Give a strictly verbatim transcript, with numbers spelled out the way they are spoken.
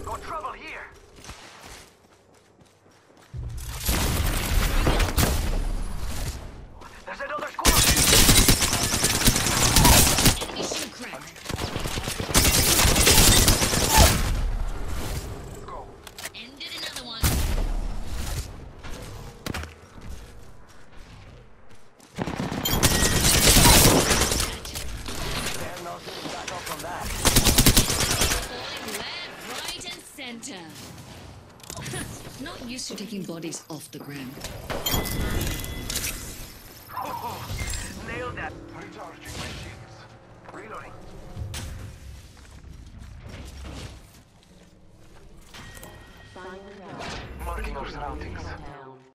Got trouble here. There's another squad. Enemy shield crack. Go. Ended another one. They're not getting back up from that. Falling left, right, and center. Not used to taking bodies off the ground.